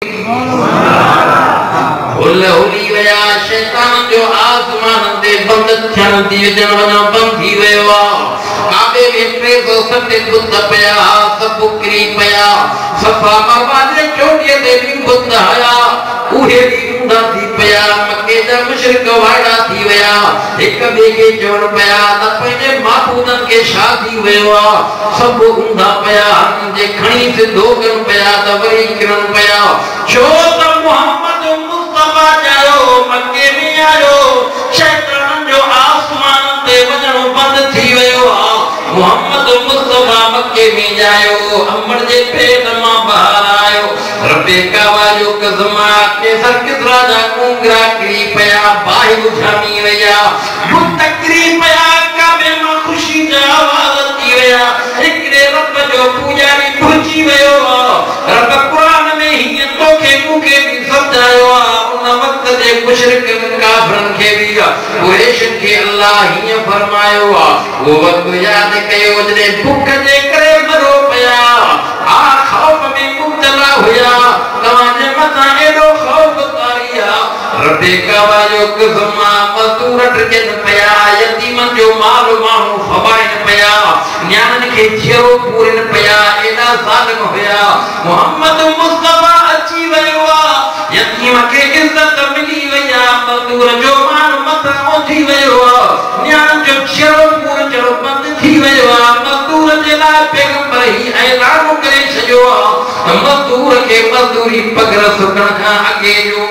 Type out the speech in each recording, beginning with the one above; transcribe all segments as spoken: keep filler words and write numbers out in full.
हुल हुली वया शैतान जो आसमान ते बंद थियण थी अचण वञण बंद थी वियो आहे। काबे में टे सौ सत बुत पया सब किरी पया सफा मरवा जे चोटीअ ते भी बुत आया उहे भी ऊंधा थी पया। मके जा मुशरिक वाड़ा थी वया एक ॿिए खे चवण पया त पंहिंजे माबूदन खे छा थी वियो आहे। सब ऊंधा पया जे खणी सिधो कनि पया त वरी किरन पया छो त मोहम्मद मुस्तफा जायो मके में आयो शैतान जो आसमान ते वञण बंद थी वियो आहे। मोहम्मद मुस्तफा मक्के में जायो अमर जे पेट मां बाहर आयो। रब्बे कावा जो कसमा के सर किसरा जा कुंगरा किरी पया बाहि बुझामी वया मुतकरी पया काबे मां खुशी जा आवाज थी वया एकरे रब जो पूजारी पहुंची वयो। रब कुरान में ही तोखे मुखे भी समझायो उन वक्त जे मुशरिक काफरन के भी कुरैश के अल्लाह ही फरमायो वो वक्त याद कयो जने भूख जे करे मरो पया आ खौफ में मुब्तला हुया तवां जे मथा एडो खौफ तारिया। रब्बे कावा जो कसमा मजदूर टजन पया यतीम जो माल माहू फबाइन पया न्यानन के जेरो पूरन पया एडा ज़ालिम हुया। मोहम्मद मुस्तफा अची वयो यतीम के इज्जत मिली वया मजदूर जो माल मथा उठी वयो न्यान जो जेरो पूर जड़ो बंद थी वयो मजदूर जे ला पैगंबर ही ऐलान करे छयो मजदूर के मजदूरी पगर सुकण का आगे जो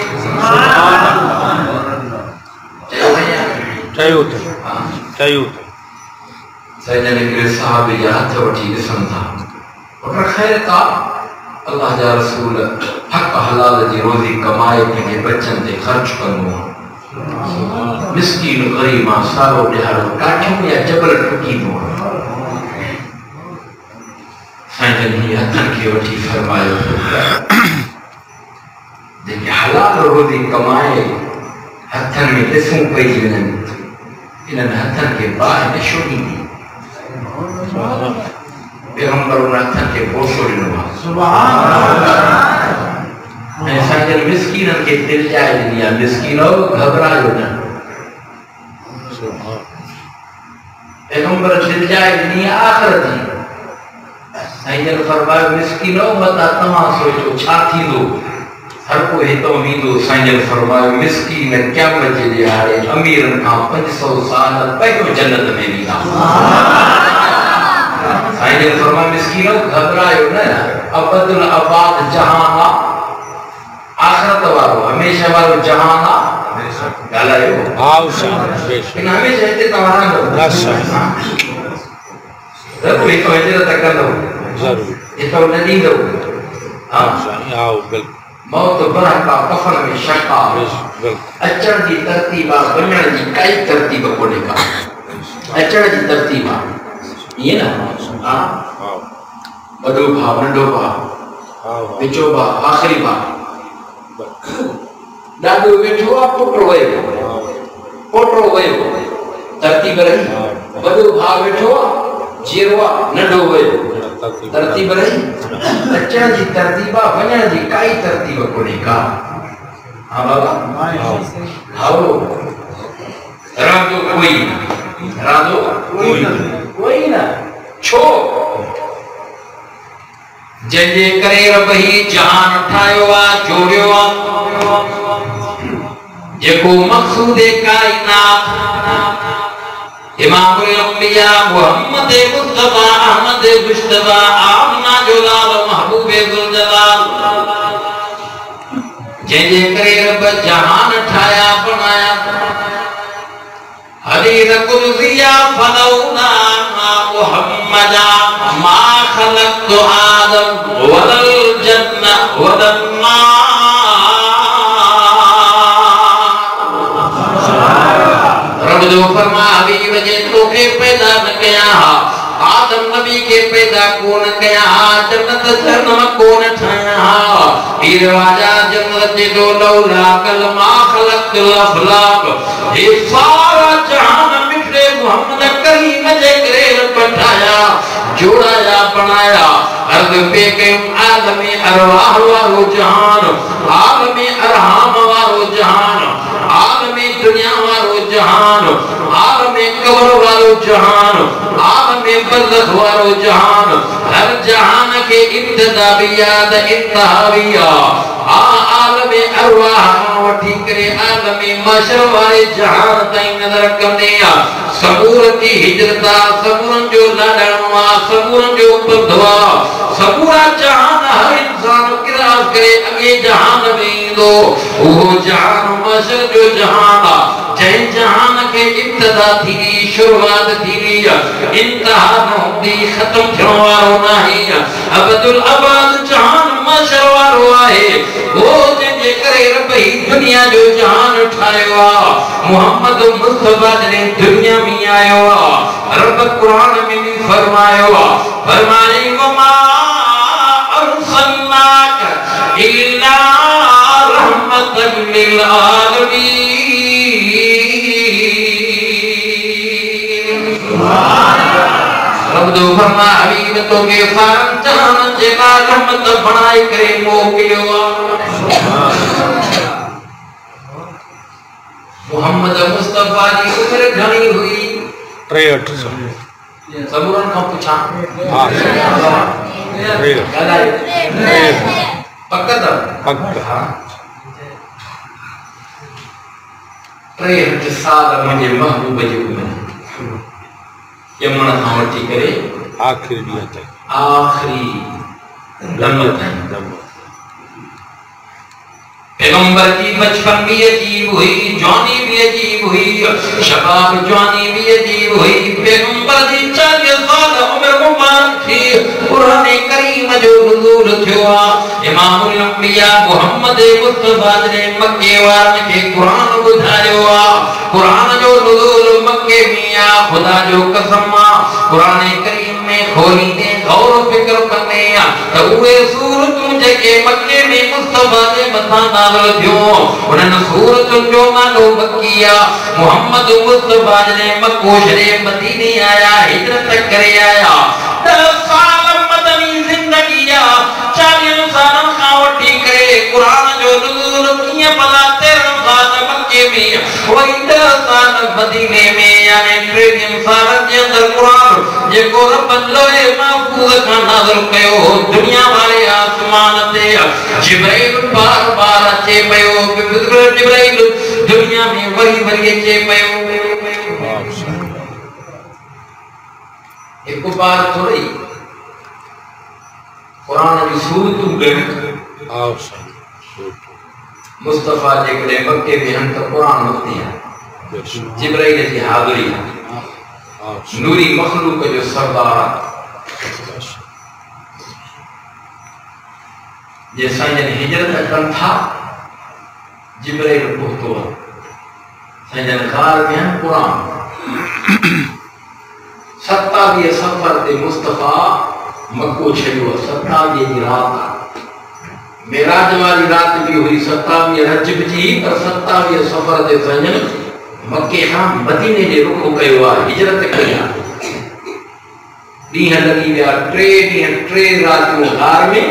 चयो चयो सजन के साहब या हथ वठी ॾिसण था पर खैर का अल्लाह जा रसूल हक हलाल जी रोज़ी कमाए पंहिंजे बच्चन ते खर्च कंदो मिस्कीन गरीब सारो ॾियारो काठियूं या जबल टुकींदो सजन ही हथन के वठी फरमायो जेके हलाल रोज़ी कमाए हथन में ॾिसूं पई वञनि इन्हनि हथन के बाहि न छो ॾींदी। पैगंबर उन हथन के बोसो ॾिनो आहे सुभान अल्लाह ऐं सजन मिस्कीनन के दिल जाए ॾिनी आहे मिस्कीनो घबरायो न पैगंबर दिल जाए ॾिनी आहे आख़िरत जी ऐं जन फरमायो मिस्कीनो मता तव्हां सोचो छा थींदो हर को हितो वींदो। साईं फरमायो मिस्कीन क़यामत जे ॾियारे अमीरन खां पांच सौ साल पहिरियों जन्नत में वेंदा। साईं फरमायो मिस्कीनो घबरायो न अबदुल आबाद जहान आखिरत वारो हमेशा वारो जहान ॻाल्हायो आओ शाबाश इन हमेशा हिते तव्हां रहंदो रब हितो हिजरत कंदो जरूर हितो न ॾींदो। हां साईं आओ बिल्कुल मौत बरका कफन में शका अचण जी तरतीब वञण जी काई तरतीब कोन्हे का अचण जी तरतीब ये ना हां वॾो भाउ नंढो भाउ विचो भाउ आख़िरी भाउ ॾाढो वेठो आहे पुटो वयो पोटो वयो तरतीब रही वॾो भाउ वेठो आहे जीरो आहे नंढो वयो तरतीब रही अचण जी तरतीब वञण जी काई तरतीब कोन्हे का। हां बाबा हाओ रांदो कोई रांदो कोई कोई ना छो जंहिंजे करे रब ही जहान ठाहियो आहे जोड़ियो आहे जेको मक़सूद काइनात इमामुल अंबिया मोहम्मद मुस्तफा अहमद मुस्तफा आमना जो लाल महबूब गुल जलाल जंहिंजे करे रब जहान ठाया बनाया हदीस कुदसिया फलौना मुहम्मदा मा खलक़तु आदम वलल जन्ना वलन रब जो फरमा हबीब जे तोखे पैदा न कया आदम नबी के पैदा कोन कया जन्नत जन्म कोन ठाया हीर राजा जन्नत जे दो लौला कलमा खलक़तुल अफलाक हे सारा जहान मिठड़े मोहम्मद करीम जे करे पठाया जोड़ाया बनाया अर्ज़ पे के आलम अरवाह वारो जहान जहान आलम बरज़ख वारो जहान हर जहान के इब्तिदा भी याद इंतहा भी याद आ आलम अरवाह वठी करे आलम मशर वाले जहान ताईं नज़र कंदे आ सबूर जी हिजरत सबूरन जो लाडणवा सबूरन जो बंधवा सबूरा जहान हर इंसान किरास करे अगे जहान में इंदो वो जहान मशर जो जहान जै जहान के इब्तिदा थी शुरुआत थी इंतहा न होंदी खत्म थियण वारो नाही अबदुल अबाद जहान मशर वारो आहे वो जे करे रब ही दुनिया जो जहान ठायो आ मोहम्मद मुस्तफा ने दुनिया में आयो आ रब कुरान में भी फरमायो आ फरमाए वमा अरसलनाक इल्ला रहमतन लिल आलमीन रब दो फरमा हबीब तो के साथ जहान जे रहमत बनाए करे मोकिलियो आ मोहम्मद मुस्तफा जी उम्र घणी हुई टेहठ सबूरन खां पुछां हां ॻाल्हायो पक त पक टेहठ साल मुंहिंजे महबूब जी उम्र ॼमण खां वठी करे आखिरी ॾींहं ताईं आखिरी दम ताईं दम पैगंबर की बचपन भी अजीब हुई जवानी भी अजीब हुई शबाब जवानी भी अजीब हुई पैगंबर की चालीस साल उम्र मुबारक थी कुरान करीम जो नुज़ूल थियो इमामुल अंबिया मोहम्मद मुस्तफा ने मक्के वारन के कुरान बुधायो आ कुरान जो नुज़ूल मक्के में आ खुदा जो कसम आ कुरान करीम में खोली दे गौर फिक्र करने आ तो उहे सूरतूं जेके मक्के में मुस्तफा जे मथा नाज़िल थियो उन्हनि सूरतुनि जो नालो मक्किया मोहम्मद मुस्तफा ने मक्को शरीफ मदीने आया हिजरत करे आया दस साल मदनी जिंदगी आ चालीस साल खां वठी करे कुरान जो नुज़ूल कीअं भला तेरहं साल मक्के में वरी दस साल मदीने में यानी टेवीह साल जे अंदर कुरान जेको रब लोहे महफूज़ खां नाज़िल कयो दुनिया वाले आसमान ते जिब्राइल बार बार अचे पयो जिब्राइल दुनिया में वही वही अचे पयो एक बार थोड़ी कुरान जी सूरतूं गण आओ मुस्तफा जे कड़े मक्के में हन त कुरान वती है जिब्राइल जी हाज़िरी नूरी मखलूक जो सरदार जे साईं हिजरत कन था जिब्राइल पहुतो साईं गार में कुरान सत्तावीह सफर ते मुस्तफा मक्को छॾियो सत्तावीह जी रात मेराज वाली रात भी हुई सत्तावीह रजब जी पर सत्तावीह सफर ते साईं मक्के खां मदीने जे रुख कयो आ हिजरत कई आ ॾींहं लॻी विया टे ॾींहं टे रातियूं गार में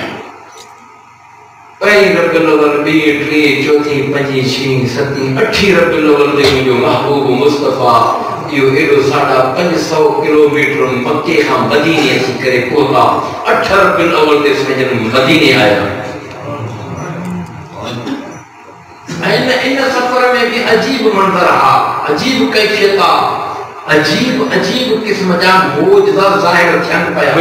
पहिरीं रबियुल अव्वल ॿी टी चौथी पंजी छहीं सतीं अठी रबियुल अव्वल ते मुंहिंजो महबूब मुस्तफा इहो एॾो साढा पंज सौ किलोमीटर मक्के खां मदीने अची करे पहुता अठ रबियुल अव्वल ते साईं मदीने आया इन इन सफर में भी अजीब मंजर हा अजीब कैफियत आ अजीब अजीब किस्म जा मौजज़ा ज़ाहिर थियन पया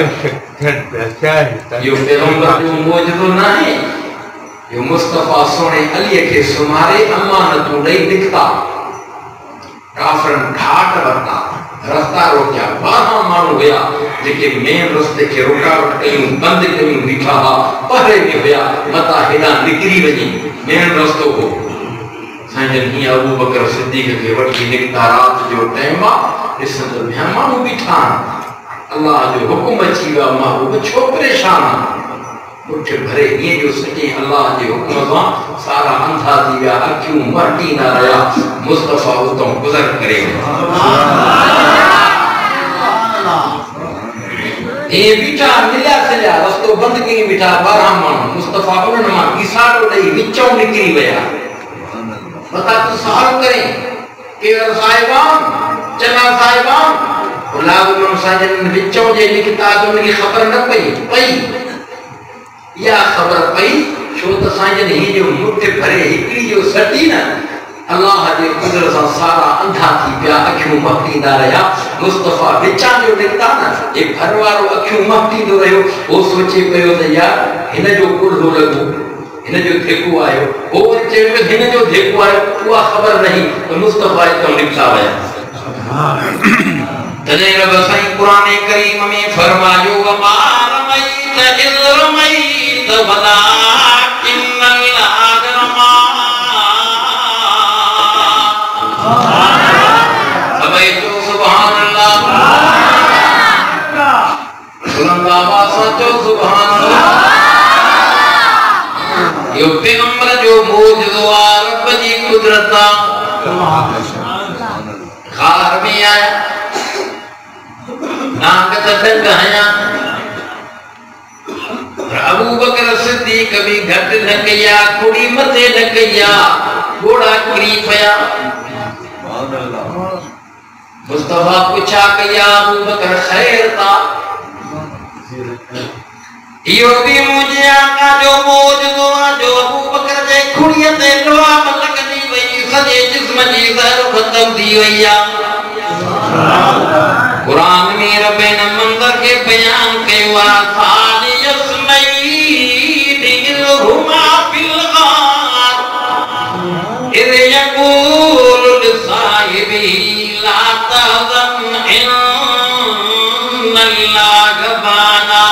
यो पैगंबर जो मौजज़ो ना है यो मुस्तफा सोने अली के सुमारे अमानतूं ॾेई निकता काफरन घाट वरता रास्ता रोकिया बारह माण्हू हुया जेके मेन रस्ते के रुकावट कयूं बंद कयूं बीठा हा पहरे में हुया मता हेॾां निकिरी वञी मेन रस्तो हो साईं ही अबू बकर सिद्दीक़ के वठी निकता रात जो टाइम आ ॾिसंदो ॿिया माण्हू बीठा अल्लाह जो हुकुम अची वियो महबूब छो परेशान उठ भरे ये जो सके अल्लाह जे हुकुम सां सारा अंधा थी विया अखियूं मटी न रहिया मुस्तफा उतो गुज़र करे ए बीठा मिलिया सॼा रस्तो बंदि कई बीठा ॿारहं माण्हू मुस्तफा उन्हनि मां ईसारो ॾेई विचों निकिरी विया बता तू सवाल करें केर साहिबान चना साहिबान लाज़िम साजन विचों जे लिखता तो उनकी खबर न पई पई या खबर पई छो त साजन ही जो मुठ भरे हिकड़ी जो सटी ना अल्लाह जे कुदरत सां सारा अंधा थी पिया अखियूं महकींदा रहिया मुस्तफा विचां जो निकता ना जे घर वारो अखियूं महकींदो रहियो वो सोचे पियो त यार हिन जो कुड़ो लॻो हिन जो धेको आयो वो चयो हिन जो धेको आयो उहा ख़बर नहीं त मुस्तफा हितां निकता विया तने रब साईं कुरान करीम में फरमायो वमा रमैत इज़ रमैत वलाकिन्नल्लाह रमा सुभान अल्लाह बुलंद आवाज़ से चो सुभान अल्लाह यो पैगंबर जो मौजूदो आ रब जी कुदरत खार में आया नाक तक हया अबू बकर सिद्दीक भी घट न कया कुड़ी मथे न कया घोड़ा किरी पया मुस्तफा पूछा कया अबू बकर खैर था यो भी मुझे आका जो मौजूदो जो अबू बकर जे खुड़िया ते लोहा लगदी वई सजे जिस्म जी ज़हर खत्म थी वईया कुरान में रब ने मंदर के बयान कयो आसानी यसमई दिलहुमा फिल गार इद यकूल लिसाहिबी ला तहज़न इन्नल्लाह गबाना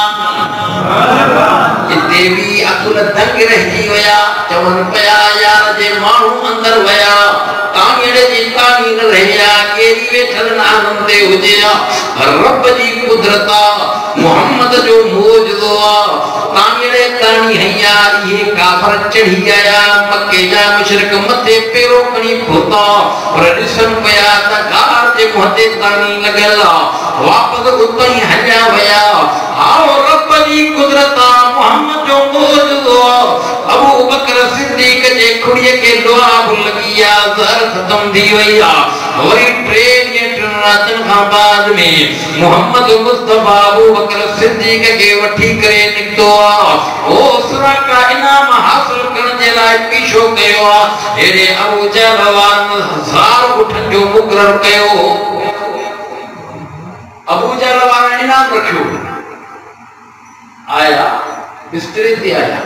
इते भी अकुल दंग रही वया चवन पया यार जे मानू अंदर वया ताणीअ जी ताणी न रहिया केरी वेठल आनंद हुजिया रब जी कुदरत मोहम्मद जो मौजूदो ताणीअ ताणी हैया ये काफर चढ़ी आया मक्के जा मुशरिक मथे पेरो खणी पहुता पर ॾिसन पया त गार जे मुंहते ताणी लॻल वापस उतां ई हलिया वया आओ रब जी कुदरत मोहम्मद जो मौजूदो अबू बकर सिद्दीक जे खुड़िए के लोहा लगिया ज़हर खत्म थी वईया वरी ट्रेन ये रातन खां बाद में मोहम्मद मुस्तफा अबू बकर सिद्दीक के वठी करे निकतो आ ओ सुरा का इनाम हासिल करण जे लाइ पीछो कयो आ एरे अबू जहल हजार उठन जो मुकरर कयो अबू जहल वारा इनाम रखियो आया बिस्तरे ते आया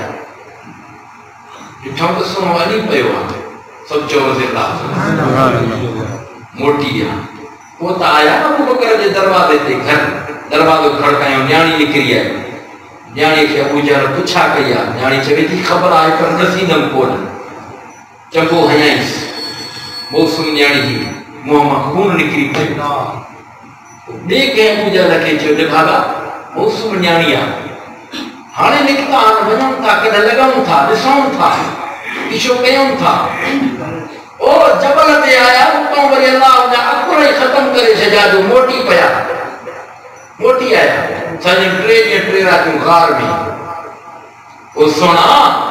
ॾिठो त सोनो हली पियो आहे सचो ज़िंदा मोटी आ वो त आया अबू बकर जे दरवाजे ते घर दरवाजो खड़कायो न्याणी निकरी आई न्याणी के अबू जहल पुछा कई आ न्याणी चवे थी ख़बर आहे पर नसीनम कोन चंगो हयाईस मौसम न्याणी जी मुंह मां खून निकरी पियो ॿिए के अबू जहल खे चयो ॾे भागा मौसम न्याणी आ हाने निकता वञूं था कॾहिं लॻूं था ॾिसूं था पीछो कयूं था ओ जबल ते आया उतां वरी अल्लाह जा अकुर ई ख़त्म करे छॾिया जो मोटी पिया मोटी आया सॼी टे ॾींहं टे रातियूं गार में ओ सोना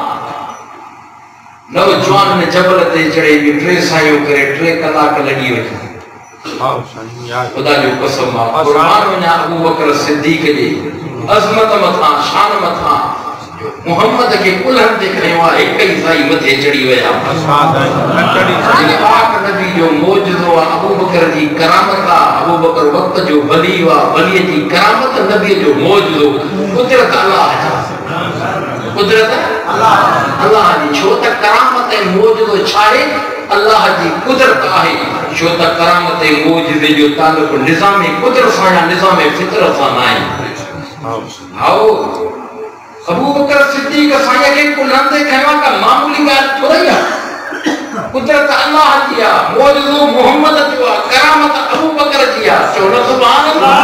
नौजवान ने जबल ते चढ़े टे सायूं करे टे कलाक लॻी वञे खुदा जो कसम आहे कुर्बान वञा अबू बकर सिद्दीक जी अज़मत मथा शान मथा मोहम्मद के कुल्हन ते खयो आहे हिक ई साई मथे चढ़ी वया पाक नबी जो मौजूदो अबू बकर जी करामत अबू बकर वक्त जो वली वा वली जी करामत नबी जो मौजूदो कुदरत अल्लाह कुदरत अल्लाह अल्लाह जी छो त करामत ऐं मौजूदो छाड़े अल्लाह जी कुदरत आहे छो त करामत ऐं मौजूदे जो ताल्लुक निज़ाम कुदरत सां या निज़ाम फितरत सां न आहे आओ अबू बकर सिद्दीक साईं के कुल्हन ते खयो का मामूली ॻाल्हि थोड़ी आहे कुदरत अल्लाह जी आहे मौजूदो मोहम्मद जो आहे करामत अबू बकर जी आहे चो न सुभान अल्लाह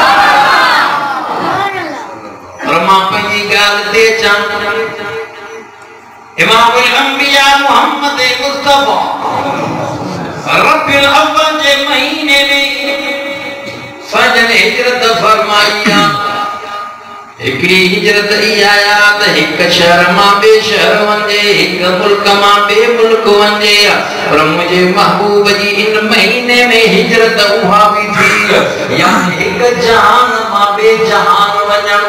पर मां पंहिंजी ॻाल्हि ते अचां इमामुल अंबिया मोहम्मद मुस्तफा रब्बिल अव्वल जे महीने में सजन हिजरत फरमाई हिकड़ी हिजरत ई आया त हिक शहर मां बे शहर वंजे, हिक मुल्क मां बे मुल्क वंजे, पर मुझे महबूब जी इन महीने में हिजरत उहा भी थी, यानी हिक जहान मां बे जहान वञण,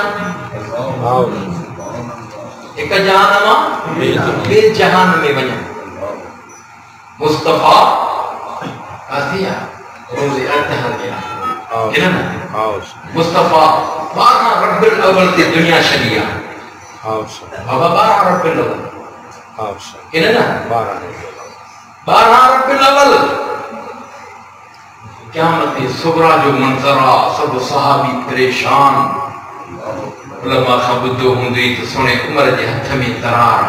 हिक जहान मां बे जहान में वञण। मुस्तफा कासिया रोज़े अतहर गया है ना, मुस्तफा बारह रब्बिल अव्वल ते दुनिया शरिया, बाबा बारह रब्बिल अव्वल है ना, बारह रब्बिल अव्वल क़यामत सुगरा जो मंजरा, सब सहाबी परेशान, उलमा खां ॿुधो हूंदई त सुणे उमर जे हथ में तरार,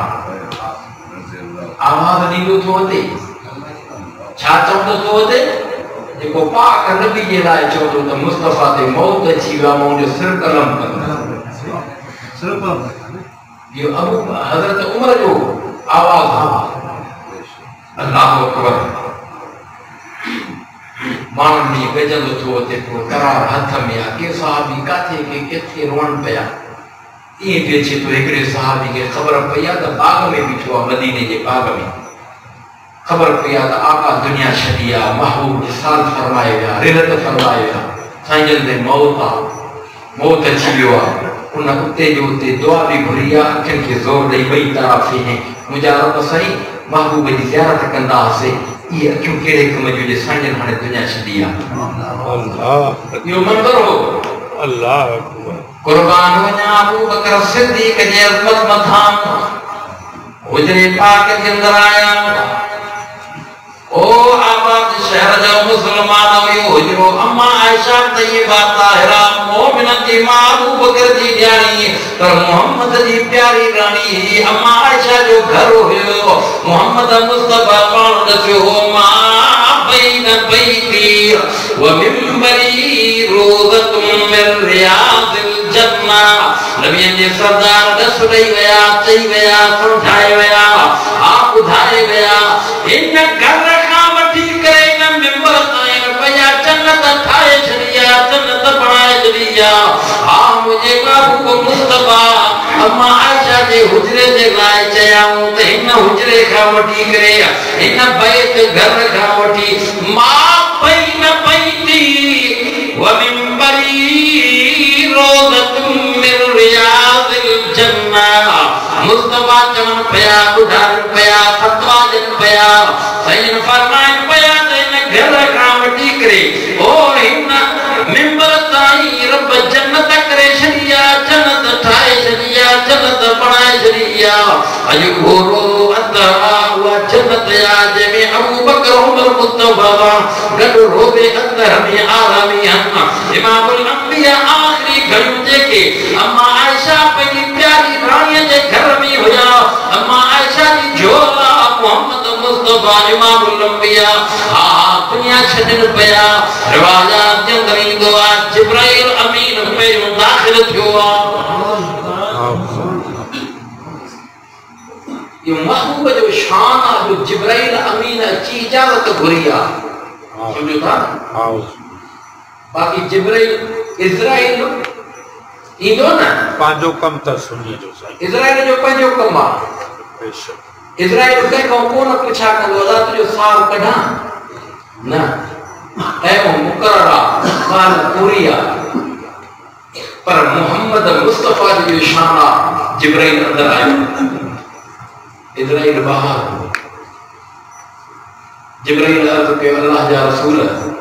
आवाज़ ॾींदो थो अचे, छा चवंदो थो अचे, जेको पाक नबी जे लाइ चवंदो त मुस्तफा ते मौत अची विया, मां उनजो सिर कलम कंदुसि। इहो अबू हज़रत उमर जो आवाज़ आहे। अल्लाहु अकबर, माण्हुनि ॾींहुं गजंदो थो अचे पियो, करार हथ में आहे, के सहाबी काथे के किथे रोअण पिया, ईअं बि अचे थो हिकिड़े सहाबी खे ख़बर पई आहे त बाग़ में बीठो आहे, मदीने जे बाग़ में खबर पई आहे त आका दुनिया छॾी आहे, महबूब इसाल फरमाए विया, रिहत फरमाए विया, साईं जन ते मौत आहे, मौत अची वियो आहे। उन उते जो उते दुआ बि घुरी आहे, अखियुनि खे ज़ोर ॾेई ॿई तरफ़ थी, मुंहिंजा रब साईं महबूब जी ज़ियारत कंदा हुआसीं, इहे अखियूं कहिड़े कम जूं जे साईं जन हाणे दुनिया छॾी आहे। इहो मंज़र हो। अल्लाह कुर्बान वञा अबू बकर सिद्दीक़ जे अज़मत मथां, हुजरे पाक जे अंदर आया, ओ आबाद शहर जो मुसलमान हुयो हुजरो, अम्मा आयशा तय्यबा ताहिरा मोमिन जी मां अबू बकर जी ॾियाणी, पर मोहम्मद जी प्यारी राणी अम्मा आयशा जो घर हुयो। मोहम्मद मुस्तफा पाण दसियो हो, मां बैन बैती व मिंबरी रोज़तुम मिन रियाज़िल जन्ना, नबी जे सरदार दस ॾेई विया, चई विया, समझाए विया, आप ॿुधाए विया, इन घर खां वठी करे इन मिंबर ताईं पया जन्नत ठाहे छॾी आहे, जन्नत बणाए छॾी आहे। हा मुंहिंजे महबूब मुस्तफा अम्मा आयशा जे हुजरे जे लाइ चयाऊं त हिन हुजरे खां वठी करे हिन बैत घर खां वठी मां बैन बैती व मिंबरी रोज़तुम मिन रियाज़िल जन्ना, मुस्तफा चवनि पिया, ॿुधाइनि पिया, फतवा ॾियनि पिया, साईं फरमाइनि पिया त हिन घर खां वठी करे ओ हिन मिंबर ताईं रब जन्नत करे छॾी आहे, जन्नत ठाहे छॾी आहे, जन्नत बणाए छॾी आहे। अॼु उहो रोज़ो अंदर आहे, उहा जन्नत आहे जंहिंमें अबू बकर उमर मुस्तफा गॾु रोज़े अंदर में आरामी आहिनि। इमामुल अंबिया आख़िरी घड़ियूं जेके अम्मा आयशा पंहिंजी प्यारी राणीअ जे घर में हुया, अम्मा आयशा जी झोला मोहम्मद मुस्तफा इमामुल अंबिया हा दुनिया छॾनि पिया, रिवाजात जे अंदर ईंदो आहे जिब्राइल अमीन पहिरियों दाख़िल थियो आहे। इहो महबूब जो शान आहे जो जिब्राइल अमीन अची इजाज़त घुरी आहे, सम्झो था। बाक़ी जिब्राइल इज़राइल ईंदो न, पंहिंजो कम त सुनी जो साईं, इज़राइल जो पंहिंजो कम आहे। इज़राइल कंहिंखां कोन पुछा कंदो अदा तुंहिंजो साल कढां न, ऐं मुक़रर आहे, साल पूरी आहे। पर मोहम्मद मुस्तफा जो शान आहे, जिब्राइल अंदर आयो, इज़राइल बाहर, जिब्राइल अर्ज़ कयो अल्लाह जा रसूल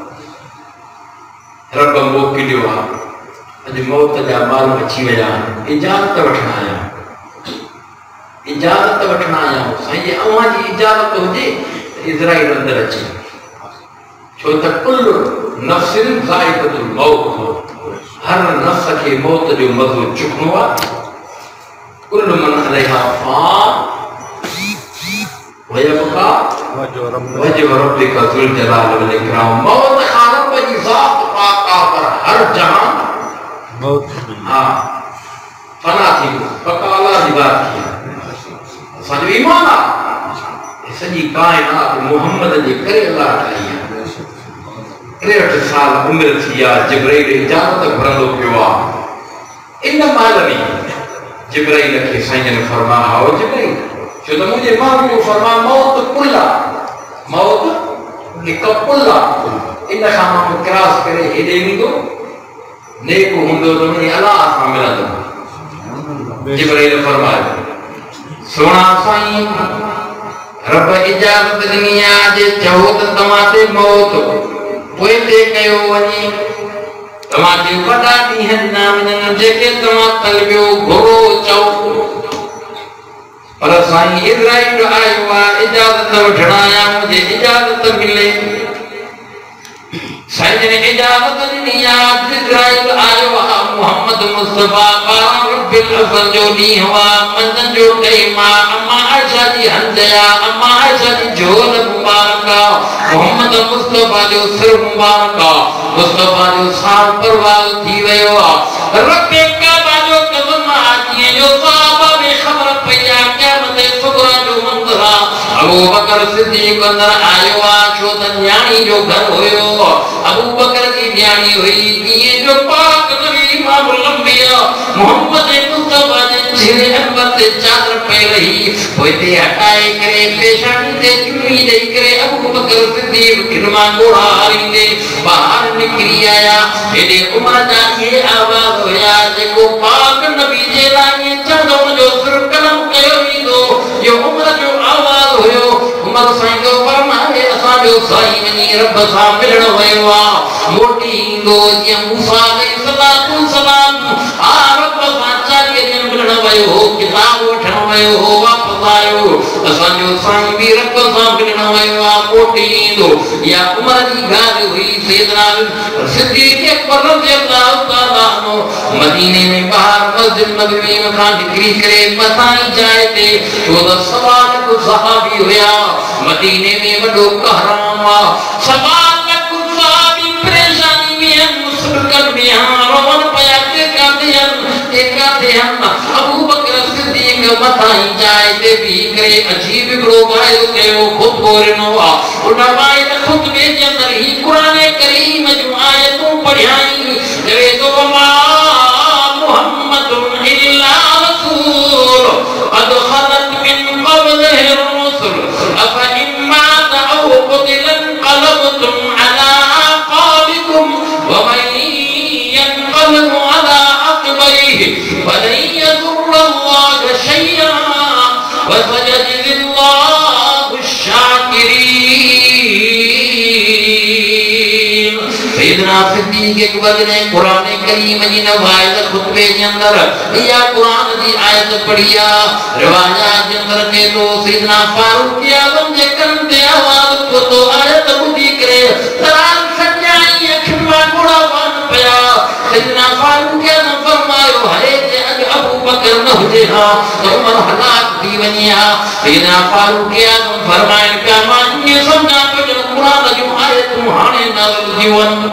रब मोकिलियो आहे, अॼु मौत जा माल अची विया आहिनि, इजाज़त वठण आया, इजाज़त वठण आया साईं जी, अव्हां जी इजाज़त हुजे त इज़राइल अंदर अचे, छो त कुल नफ्सिन ज़ाइक़तुल मौत, हर नफ्स खे मौत जो मज़ो चुखणो आहे। कुल मन अलैहा फ़ान वयबका वजह रब्बिका ज़ुल जलाल वल इकराम, मौत खां रब जी ज़ात पाक आहे, पर हर जहान मौत हां फना थी पकाला जी बात थी। असांजो ईमान आहे सॼी काइनात मोहम्मद जे करे अल्लाह ठाही आहे। टेहठि साल उमिरि थी आहे, जिब्राइल इजाज़त घुरंदो पियो आहे इन माल में जिब्राइल के साईं ने फरमाया हो जिब्राइल जो तो मुझे मां को फरमा मौत कुल्ला मौत लिकपुल्ला इन खामा को क्रॉस करे हेडे मिंदो नेक हुंदो तो ने अल्लाह सां मिलंदो जिब्राइल फरमाया सोना साईं रब इजाजत ॾिनी आहे जे चओ त तव्हां ते मौत पोइ ते कयो वञे तव्हां जे वॾा ॾींहं न वञनि जेके तव्हां तलबियो घुरो चओ पर साईं इज़राइल आयो आहे इजाज़त वठण आया मुझे इजाज़त मिले साईं ने इजाज़त ॾिनी आहे इज़राइल आयो आहे मोहम्मद मुस्तफा ॿारहं रबीउल अव्वल जो ॾींहुं हुआ मंझंदि जो टाइम आहे अम्मा आयशा जी हंजया अम्मा आयशा जी झोल मुबारक मोहम्मद मुस्तफा जो सिर मुबारक मुस्तफा जो साल परवाल थी वियो आहे रब्बे काबा जो कदम आजीअ जो सहाबा में ख़बर पई आहे क़यामत सुगरा जो मंज़र आहे अबू बकर सिद्दीक़ अंदर आयो आहे छो त न्याणी जो घर हुयो अबू बकर जी न्याणी हुई ईअं जो पाक नबी इमामुल अंबिया मोहम्मद मुस्तफा जे चेहरे अनवर ते चादर पई रही पोइ ते हटाए करे पेशानी ते चुनी ॾेई करे अबू बकर सिद्दीक़ खिदमा घोड़ा हरींदे ॿाहिरि निकिरी आया हेॾे उमर जा इहे आवाज़ हुया जेको पाक नबी जे लाइ चंदो जो सिर कलम कयो वेंदो इहो उमर जो आवाज़ हुयो उमर साईं जो फरमाए असांजो साईं वञी रब सां मिलण वियो आहे मोटी ईंदो जीअं मूसा अलैहिस्सलातु सलाम आ रब सां चालीह ॾींहं मिलण वियो हो किताब वठण वियो हो वापसि आयो असांजो साईं बि रब सां मिलण वियो आहे मोटी ईंदो या उमर जी ॻाल्हि हुई सैयदना सिद्दीक़ अकबर रज़ियल्लाहु ताला अन्हु मदीने में ॿाहिरि मस्जिद नबवी खां निकिरी करे मथां जाइ ते चोॾहं सवा लख सहाबी हुया मदीने में वॾो कहराम आहे सवा लख सहाबी परेशानी में मुश्किल में रोवन पिया के काथे हन एकाथे हन अबू बकर सिद्दीक़ मथां जाइ ते भी करे अजीब हिकिड़ो वाइदो कयो ख़ुतबो ॾिनो आहे उन वाइदे ख़ुतबे जे अंदर ही क़ुरान करीम जूं आयतूं पढ़ियाई चवे थो मा मुहम्मदुन इल्ला रसूल क़द ख़लत मिन क़ब्लिहि रुsul अफ़ इन मात औ क़ुतिल इंक़लबतुम अला अक़ाबिकुम व मन यन्क़लिब अला अक़बैहि फलन यदुर्रल्लाह शै'अन व सयजज़िल्लाहु शाकिरीन सैयदना सिद्दीक़ अकबर ने कुरान करीम जी नवायत खुतबे के अंदर या कुरान की आयत पढ़िया रिवायात के अंदर के तो सैयदना फारूक आज़म जे कन ते आवाज को तो आयत बुधी करे तरान सजाई अखिमा गोड़ा वन पया सैयदना फारूक आज़म फरमायो है जे अज अबू बकर न हुजे हा तो उमर हलाक थी वनी हा सैयदना फारूक आज़म फरमाइन का मान ये समझा तो कुरान जो आयत हाने नाज़िल जीवन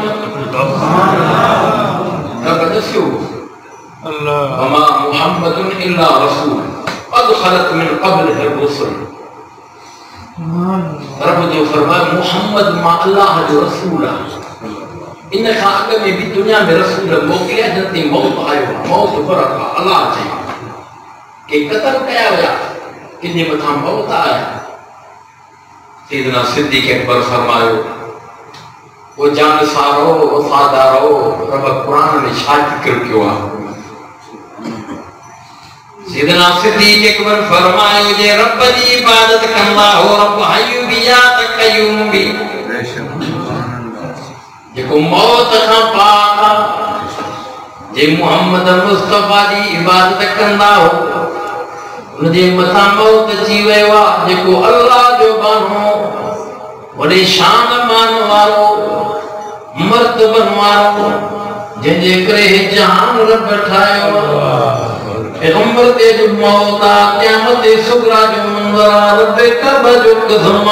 अल्लाह वमा मुहम्मदुन इल्ला रसूल क़द ख़लत मिन क़ब्लिहि रुsul रब जो फरमाया मुहम्मद मा अल्लाह जो रसूल आहे इन खां अॻु में बि दुनिया में रसूल मोकिलिया जंहिंते मौत आयो मौत फरक आहे अल्लाह चई के क़तल कया विया किने मथां मौत आया सैयदना सिद्दीक़ अकबर फरमायो वो जान सारो वफादारो रब कुरान में छा जिक्र कियो आहे सैयदना सिद्दीक़ अकबर फरमायो जे रब जी इबादत कंदा हो रब हय्यु बि या त क़य्यूम बि जेको मौत खां पाक जे मोहम्मद मुस्तफा जी इबादत कंदा हो उन जे मथां मौत अची वियो आहे जेको अल्लाह जो बानो वॾे शान मान वारो मर्तबन वारो जंहिंजे करे जहान रब ठाहियो पैगंबर ते जो मौत आ क़यामत सुगरा जो मंज़र आ रब कब जो कदम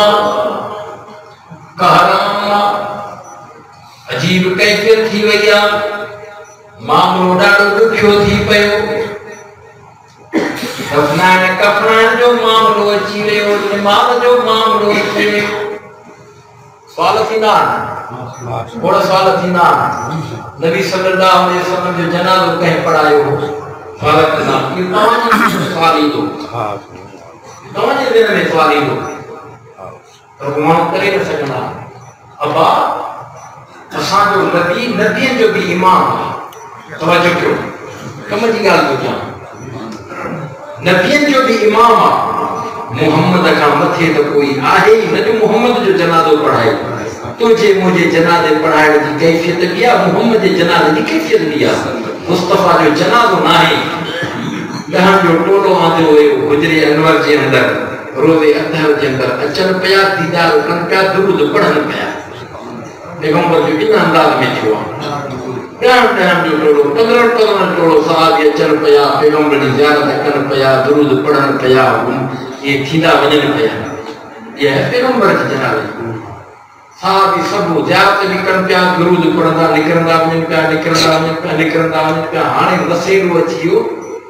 कहराम अजीब कैफियत थी वई आ मामलो ॾाढो ॾुखियो थी पियो कफनान कफनान जो मामलो अची वियो माल जो मामलो अची वियो सवाल थींदा थोड़ा सवाल थींदा नबी सल्लल्लाहु अलैहि वसल्लम जो जनाज़ो कंहिं पढ़ायो सवाल कंदा कि तव्हांजी सवाल ईंदो तव्हांजे दिल में सवाल ईंदो पर माण्हू करे न सघंदा अबा असांजो नबी नबियनि जो बि इमाम आहे तवजो कयो कम जी ॻाल्हि थो चवां नबियनि जो बि इमाम आहे मोहम्मद खां मथे त कोई आहे ई न जो मोहम्मद जो जनाज़ो पढ़ाए तुझे मुझे जनाज़े पढ़ाइण जी कैफियत बि आहे मोहम्मद जे जनाज़े जी कैफियत बि आहे मुस्तफ़ा जो जनाज़ो न आहे ॾहनि जो टोलो आंदो हुयो हुजरे अनवर जे अंदरि रोज़े अतहर जे अंदरि अचनि पिया दीदार कनि पिया दुरूद पढ़नि पिया पैगंबर जो इन अंदाज़ में थियो आहे ॾहनि ॾहनि जो टोलो पंद्रहं पंद्रहं टोलो सहाबी अचनि पिया पैगंबर जी ज़ियारत कनि पिया दुरूद पढ़नि पिया इहे थींदा वञनि पिया इहा आहे पैगंबर जी जनाज़े सहाबी सभु ज़ियारत बि कनि पिया दुरूद पढ़ंदा निकिरंदा वञनि पिया निकिरंदा वञनि पिया निकिरंदा वञनि पिया हाणे वसेलो अची वियो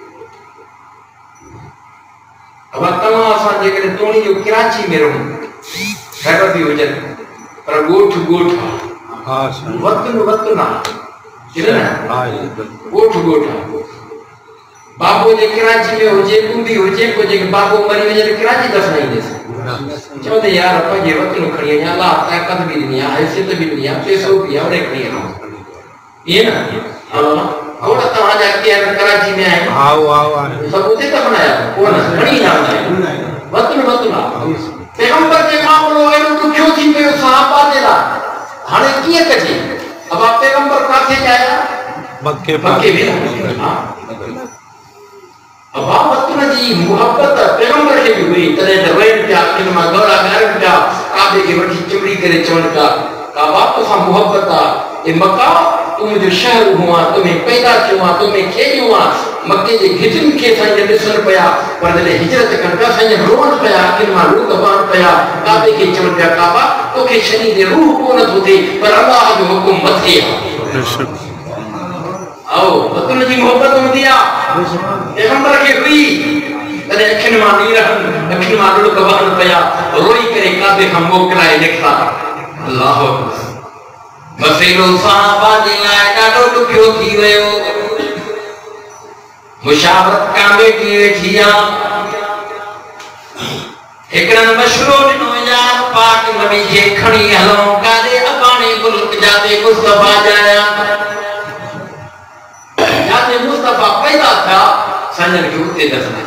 अब तव्हां असां जेकॾहिं तोणी जो कराची में रहूं घर बि हुजनि पर ॻोठ ॻोठ हाँ वतन वतन आहे ॻोठ ॻोठ आहे बाबो जे कराची में हुजे तूं बि हुजे पोइ जेके बाबो मरी वञे त कराची दफ़नाईंदसि चवंदे यार पंहिंजे वतन खणी वञा अलाह ताक़त बि ॾिनी आहे हैसियत बि ॾिनी आहे पैसो बि आहे होॾे खणी वञो ईअं न और तव्हांजा केरु कराची में आहिनि आओ आओ आने सभु उते दफ़नाया कोन खणी न वञाए वतन वतन आहे पैगंबर जे मामलो एॾो ॾुखियो थी पियो सहाबा जे लाइ हाणे कीअं कजे अब पैगंबर काथे आया मक्के मक्के में हां अब वतन जी मोहब्बत पैगंबर खे बि हुई तॾहिं त रोइनि पिया इन मां गौरा ॻारनि पिया काबे खे वठी चिमड़ी करे चवनि पिया काबा तोसां मोहब्बत आहे ए मक्का तूं मुंहिंजो शहर हुआ तुम्हें पैदा थियो आहे तुम्हें खेॾियो आहे मक्के जे गिजनि खे साईं ॾिसनि पिया पर जॾहिं हिजरत कनि पिया साईं रोअनि पिया अखियुनि मां लूक बहनि पिया काबे खे चवनि पिया काबा तोखे छॾींदे रूह कोन थो थिए पर अलाह जो हुकुम मथे आहे आओ वतन जी मोहब्बत हूंदी आहे पैगंबर खे हुई तॾहिं अखियुनि मां नीर अखियुनि मां लूक बहनि पिया रोई करे काबे खां मोकिलाए निकिता अलाह मसइलो सहाबा जे लाइ ॾाढो ॾुखियो थी वियो मुशावरत काबे की वेठी आहे हिकिड़नि मशवरो ॾिनो यार पाक नबी खे खणी हलूं काॾे अबाणे मुल्क जाते मुस्तफा जाया जाते मुस्तफा पैदा थिया संजन खे उते दफ़नाया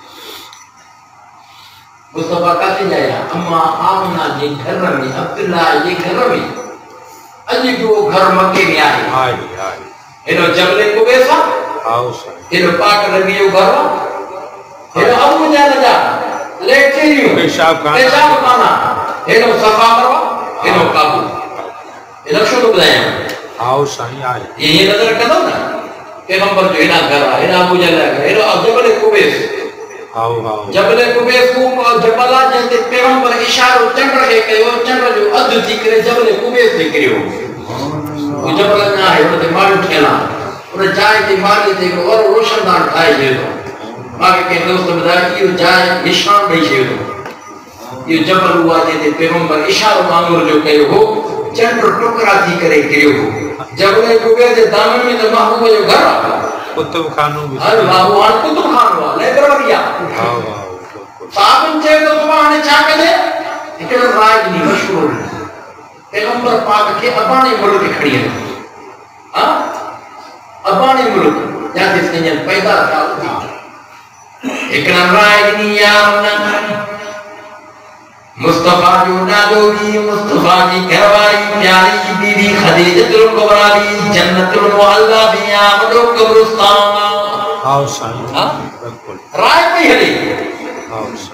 मुस्तफा काथे जाया अम्मा आमना जे घर में अब्दुल्ला जे घर में अॼु जो घर मक्के में आहे हाय हाय हेॾो जबले कुबैसा आओ सर हेॾो पाक नबी जो घर हेॾो अबू जहल जा लेटरियूं पेशाब खाना पेशाब खाना हेॾो सफा मरवा हेॾो काबू हे लक्ष्य थो ॿुधायां आओ साईं आए ये नज़र कंदो न पैगंबर जो हेॾा घर आहे हेॾा अबू जहल जा हेॾो जबल कुबैस आओ आओ जबल कुबैस को जबल आहे जंहिं ते पैगंबर इशारो चंड खे कयो चंड जो अधु थी करे जबल कुबैस ते किरियो वो जबल न आहे हुन ते माड़ियूं ठहियल आहे उन जाइ ते माड़ीअ ते हिकु वॾो रोशनदान ठाहे छॾियो अथऊं मूंखे कंहिं दोस्त ॿुधायो इहो जाइ निशान ॾेई छॾियो अथऊं इहो जबल उहो आहे जंहिं ते पैगंबर इशारो वांगुर जो कयो हो चंड टुकड़ा थी करे किरियो हो जबल कुबैस जे दामन में त महबूब जो घर आहे कुतुब खानो भी अरे बाबू हाणे कुतुब खानो आहे लाइब्रेरी आहे आओ आओ साबिन चए तो तुम हाणे छा कजे हिकिड़ो राज नी मशहूर पैगंबर पाक खे अबाणी मुल्क खणी आयो हां अबाणी मुल्क जाते संजन पैदा थिया हिकिड़ा राज नी यार मुस्तफा जो नालो भी मुस्तफा जी घरवारी प्यारी बीबी खदीजतुल कुबरा भी जन्नतुल मुअल्ला भी आ वडो कब्रिस्तान आओ साईं हां बिल्कुल राज पे हले आओ साईं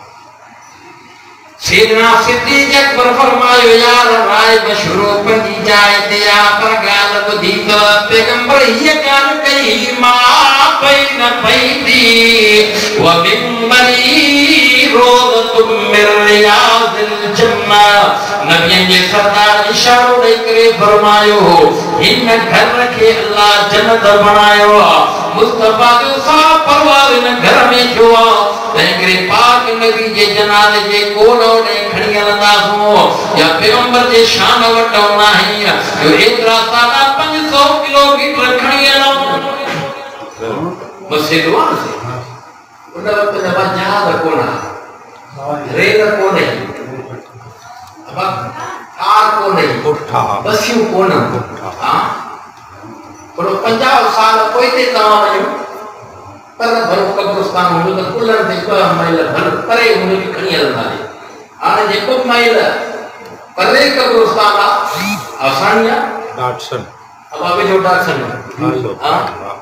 सैयदना सिद्दीक अकबर फरमायो यार राय बशरो पंजी जाए ते आ पर गाल बुधी तो पैगंबर ये गाल कही मा बैन बैती व मिंबरी रोज़तुम मिन रियाज़िल जन्नह नबी जे सरदार इशारो दे करे फरमायो इन घर के अल्लाह जन्नत बनायो मुस्तफा जो सा परवार इन घर में जो तंहिं करे पाक नबी जे जनाज़े जे कोन ने खणी हलंदासूं या पैगंबर जे शान वटो नाही जो एतरा साला पाँच सौ किलोमीटर खणी आलो मस्जिद वास उन वक्त जा जहाज कोना रेल कोने अब कार कोने उठा बसियूं कोना हां पर पचास साल कोई ते तवा वयो पर भलो कब्रिस्तान हो त कुलर ते को माइल भल परे हुन खे खणी हलंदा हाणे जेको माइल परे कब्रिस्तान आसानिया डॉटसन अब अबे जो डॉटसन हां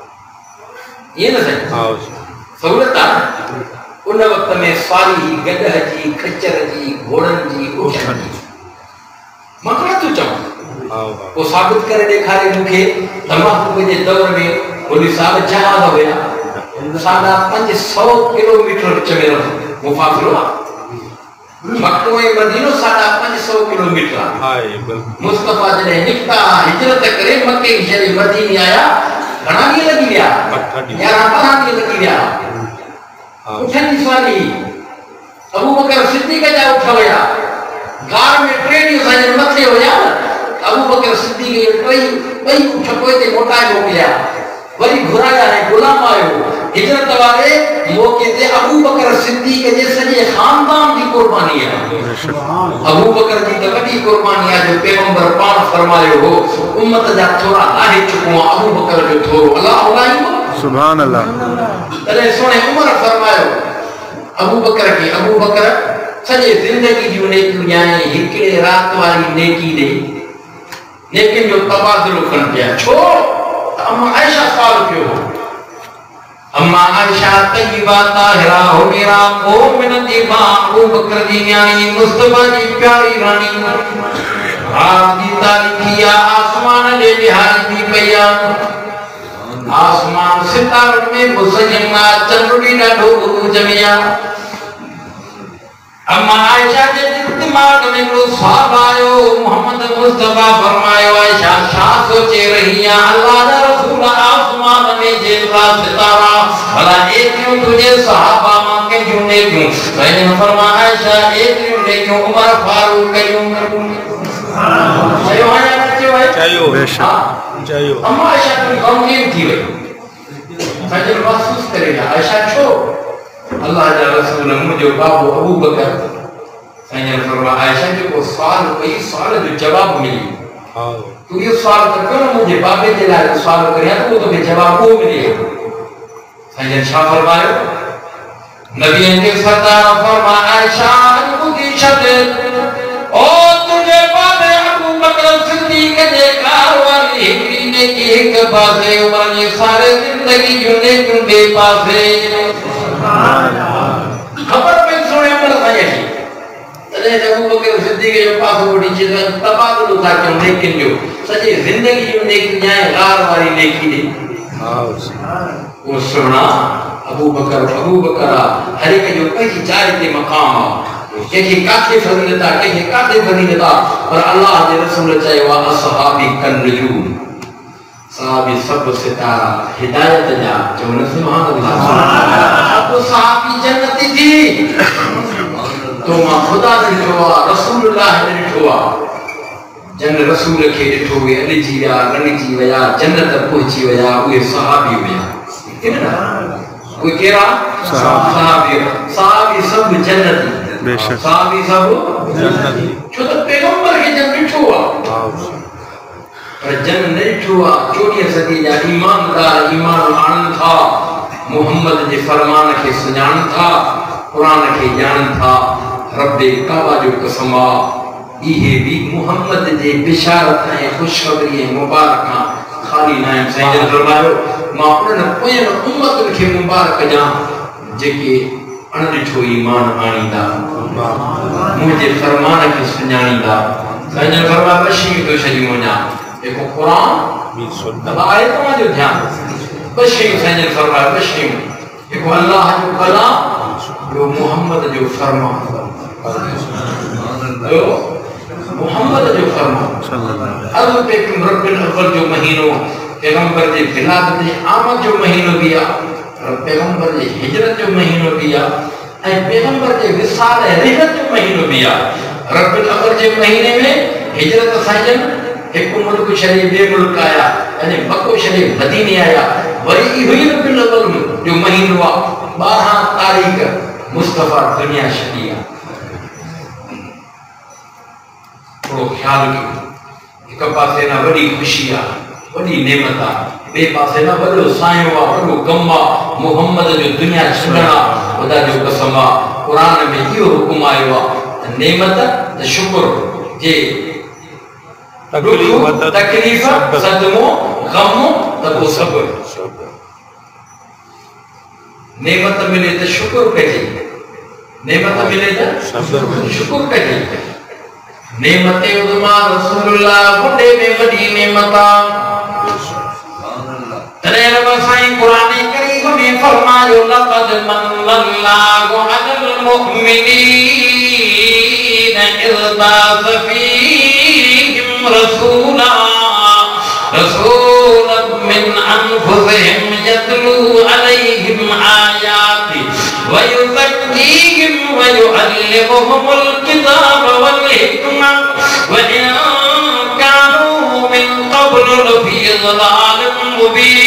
ये न सही हां सहूलत उन वक्त में सारी गदह जी खच्चर जी घोड़न जी उठन जी मकड़ा तो चम हां वो साबित करे दिखारे मुखे तमाम जे दौर में ओली साहब जहाज होया सादा पाँच सौ किलोमीटर चमेरो मुफासिलो मक्को ए मदीनो सादा पाँच सौ किलोमीटर हाय बिल्कुल मुस्तफा जने निकता हिजरत करे मक्के शरी मदीने आया घणा दी लगी गया ग्यारह बारह दी लगी गया उठन सवाली अबू बकर सिद्दीक जा उठवया गार में ट्रेन साजन मथे होया अबू बकर सिद्दीक कोई कोई उठ कोई ते मोटाए मोकलिया वरी घुराया है गुलाम आयो हिजरत वाले मौके ते अबू बकर सिद्दीक जे सजे खानदान की कुर्बानी है अबू बकर जी त वडी कुर्बानी है जो पैगंबर पाण फरमायो हो उम्मत जा थोड़ा लाहे चुको अबू बकर जो थोरो अल्लाह अल्लाह सुभान अल्लाह तले सोने उमर फरमायो अबू बकर के अबू बकर सजे जिंदगी जी नेकी न्याय हिकड़े रात वाली नेकी दे नेकिन जो तबादलो कन पिया छो अम्मा आयशा साल पियो अम्मा आयशा तय्यबा ताहिरा हो मेरा मोमिन दी मां अबू बकर दी न्याणी मुस्तफा जी प्यारी रानी आप दी तारीखिया आसमान ले बिहारी दी पैया आसमान सितारों में मुसजमा चंद्रुड़ी ना ढोरू जमिया अम्मा आयशा जे दिमाग में को ख्वाब आयो मोहम्मद मुस्तफा फरमायो आयशा शाह सोचे रही है अल्लाह दा रसूल आसमान में जेला सितारा भला एक क्यों तुझे सहाबा मां के क्यों ने क्यों मैंने फरमाया आयशा एक क्यों ने क्यों उमर फारूक क्यों आयो आया बच्चे भाई चाहिए बेशक चाहिए अम्मा आयशा की गमगीन थी वही सजन महसूस करेगा आयशा छो अल्लाह जा रसूल मुझे बाबू अबू बकर सैयद फरमा आयशा जी को सवाल कोई सवाल जो जवाब मिली हां तू ये सवाल कर क्यों मुझे बाबे के लाए सवाल करे तो तो जवाब को मिले सैयद शाह फरमायो नबी के सरदार फरमा आयशा की शब्द ओ तुझे बाबे अबू बकर सिद्दीक के कारवानी हिकड़ी ने की एक पासे वाली सारे जिंदगी जुने के पासे खबर पे सुने पर साया की तने अबू बकर सिद्दीक के पास वडी चीज तबादलो था क्यों लेकिन जो सजे जिंदगी में एक न्याय गार वाली नेकी दे हां वो सुना अबू बकर अबू बकर हर एक जो कई चाहे के मकाम के के काथे फजीलता के के काथे फजीलता और अल्लाह के रसूल चाहे वा असहाबी कन नजूम सहाबी सब सितारा हिदायत जा जो न सुभान अल्लाह तो सहाबी जन्नती थी तो मां खुदा ने जोआ रसूलुल्लाह ने जोआ जन रसूल के दिठो वे अली जी या गणी जी वया जन्नत पहुंची वया वे सहाबी वया किना कोई केरा सहाबी सहाबी सब जन्नती बेशक सहाबी सब जन्नती छो तो पैगंबर के जन दिठो हां पर जन नहीं छुआ चौदह सदी जा ईमानदार ईमान आनन था मोहम्मद जे फरमान के सुजान था कुरान के जान था रब्बे काबा जो कसमा इहे भी मोहम्मद जे बिशारत है खुशखबरी मुबारक खाली नाम सैयद फरमायो मां उन पोयन उम्मत के मुबारक जा जेके अणिठो ईमान आणीदा मुझे फरमान के सुजानीदा सैयद फरमा बशी तो शजी मुना देखो कुरान भी सुन्नत अब आयतों जो ध्यान बशीर सैयद फरमाया बशीर देखो अल्लाह जो कलाम जो मोहम्मद जो फरमान जो मोहम्मद जो फरमान सल्लल्लाहु अलैहि वसल्लम रब्बिल अव्वल जो महीनो पैगंबर जे विलादत जे आमद जो महीनो बिया पैगंबर जे हिजरत जो महीनो बिया ए पैगंबर जे विसाल रिहत जो महीनो बिया रबिउल अव्वल जे महीने में हिजरत साईं एक मुल्क छॾे ॿिए मुल्क आया, यानी मक्को छॾे मदीने आया। वरी इहो ई रबिउल अव्वल जो महीनो आहे ॿारहं तारीख़ मुस्तफ़ा दुनिया छॾी आहे। थोरो ख्याल कयो, हिक पासे ना वॾी ख़ुशी आहे, वॾी नेमत आहे, ॿिए पासे ना वॾो सायो आहे, वॾो गम आहे, मुहम्मद जो दुनिया छॾण आहे। ख़ुदा जो कसम आहे, क़ुरान में इहो हुकुम आयो आहे त नेमत त शुक्र जे दुख तकलीफ़ सदमो गम त पोइ सब्र। नेमत मिले त शुक्र कजे, नेमत मिले त शुक्र कजे। नेमत उदमा रसूलुल्लाह बुढ़े में वडी नेमत तने रब साईं कुरान करीम में फरमायो लक़द मन्नल्लाहु अलल मुमिनीन इज़ बाअस फीहिम रसूला रसूलन मिन अनफुसिहिम यतलू अलैहिम आयाति व युज़क्कीहिम व युअल्लिमुहुमुल किताब वल हिकमा व इन कानू मिन क़ब्लु लफ़ी ज़लालिम मुबीन।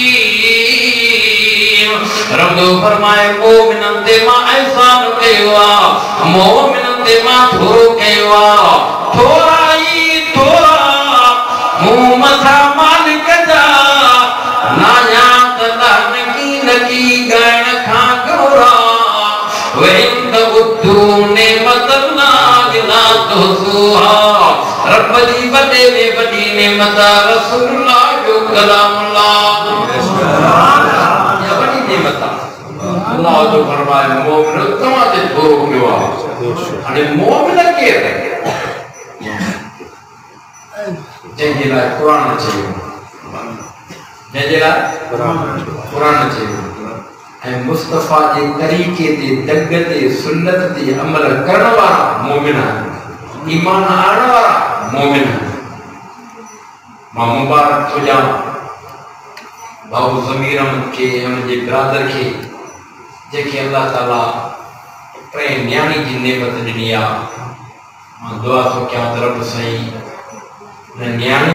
रब फरमाए मोमिनन ते मां एहसान कयो आहे, मोमिनन ते मां थोरो कयो आहे, थोरा ई थोरा मूं मथा मालिक जा नाया त नकी नकी ॻाइण खां घोरा व इंद उद्दू नेमतल्लाह ला तुहसूहा। रब जी वॾे में वॾी नेमत रसूलुल्लाह जो कलामुल्लाह, या वॾी नेमत अल्लाह जो फरमाए मोमिन तव्हां ते थोरो कयो आहे। हाणे मोमिन केरु आहे? जंहिंजे लाइ क़ुरान चयो, जंहिंजे लाइ क़ुरान चयो ऐं मुस्तफ़ा जे तरीक़े ते दग ते सुन्नत ते अमल करण वारा मोमिन आहिनि, ईमान आणण वारा मोमिन आहिनि। मां मुबारक थो ॾियां बाबू ज़मीर अहमद खे ऐं मुंहिंजे बिरादर खे जेके अल्लाह ताला टे न्याणी जी नेमत ॾिनी आहे। मां दुआ थो कयां त रब साईं न न्याणी